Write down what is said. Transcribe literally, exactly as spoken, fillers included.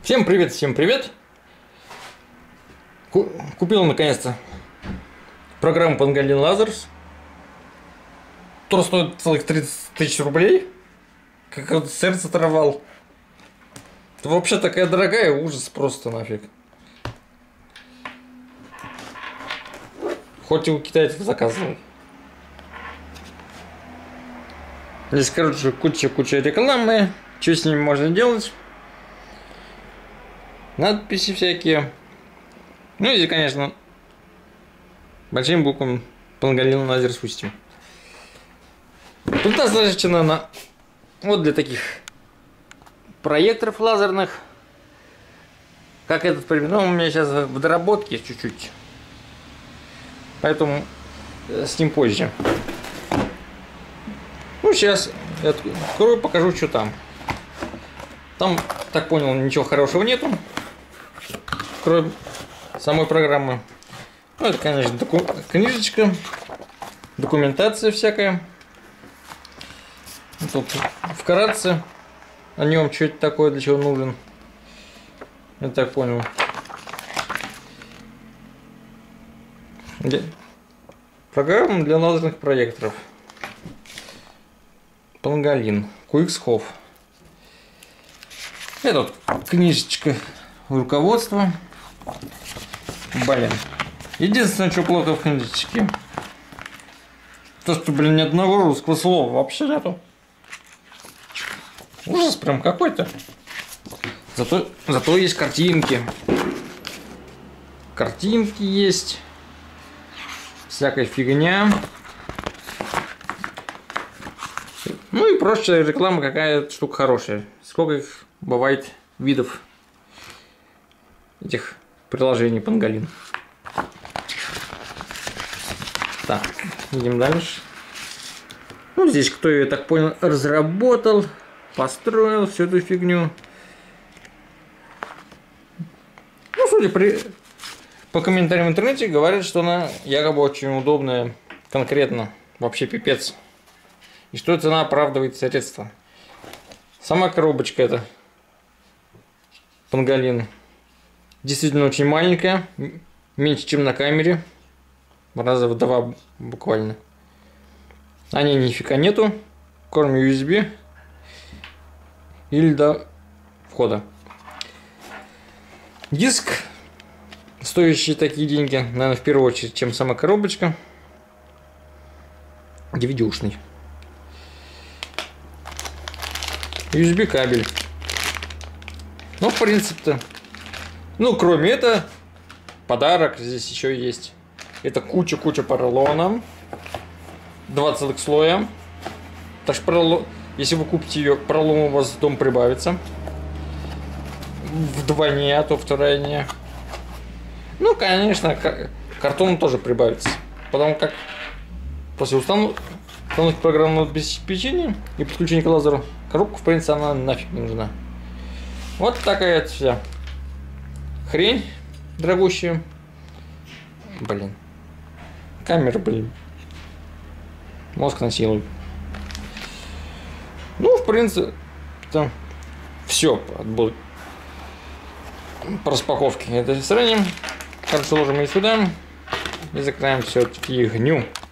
Всем привет, всем привет! Купил наконец-то программу Pangolin Lasers, которая стоит целых тридцать тысяч рублей. Как сердце оторвал. Это вообще такая дорогая, ужас просто нафиг. Хоть и у китайцев заказывал. Здесь, короче, куча-куча рекламы. Что с ними можно делать? Надписи всякие. Ну и, конечно, большим буквам Pangolin Laser System. Тут назначена на вот для таких проекторов лазерных. Как этот пример. Ну, у меня сейчас в доработке чуть-чуть. Поэтому с ним позже. Ну, сейчас я открою, покажу, что там. Там, так понял, ничего хорошего нету, кроме самой программы. Ну, это, конечно, доку книжечка, документация всякая. Тут вкратце о нем, что это такое, для чего нужен. Я так понял. Программа для лазерных проекторов. Pangolin кью икс хоф. Это вот книжечка руководства. Блин. Единственное, что плохо в книжечке, то, что, блин, ни одного русского слова вообще нету. Ужас прям какой-то. Зато, зато есть картинки. Картинки есть. Всякая фигня. Ну и прочая реклама, какая штука хорошая. Сколько их бывает видов этих приложений Pangolin. Так, идем дальше. Ну, здесь кто, я так понял, разработал, построил всю эту фигню. Ну, судя при... по комментариям в интернете, говорят, что она якобы очень удобная, конкретно, вообще пипец. И что цена оправдывает средства. Сама коробочка эта Pangolin действительно очень маленькая, меньше, чем на камере, раза в два буквально. На ней нифига нету, кроме ю эс би или до входа. Диск, стоящий такие деньги, наверное, в первую очередь, чем сама коробочка, ди ви ди-ушный. ю эс би кабель. Ну, в принципе-то. Ну, кроме этого, подарок здесь еще есть. Это куча-куча поролона. Два целых слоя. Так что, поролон, если вы купите ее, поролон у вас дом прибавится. Вдвойне, а то втройне. Ну, конечно, картон тоже прибавится. Потому как после установки программного обеспечения и подключения к лазеру, коробку, в принципе, она нафиг не нужна. Вот такая вся хрень дорогущая. Блин. Камера, блин. Мозг насилует. Ну, в принципе, там все будет по распаковке. Это сравним. Короче, ложим ее сюда и закроем всю эту фигню.